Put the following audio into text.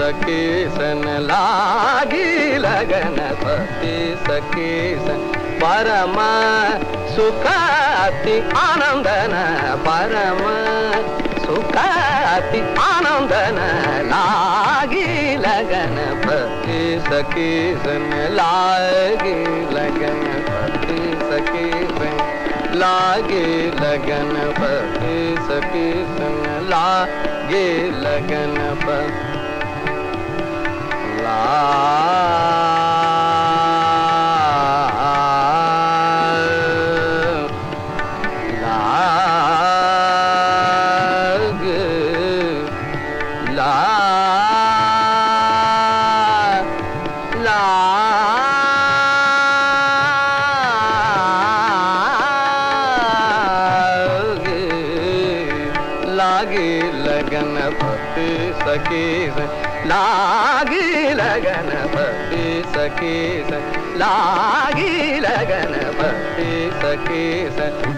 सखी सन लागी लगन पति सखी सन परम सुख अति आनंदन परम सुख अति आनंदन लागी लगन पति सखी सन लागी लगन पति सखी सन लागे लगन पति सखी सन लागे लगन पति लागे लगन पति सखी लागे लगन पति सखी लागे लगन पति सखी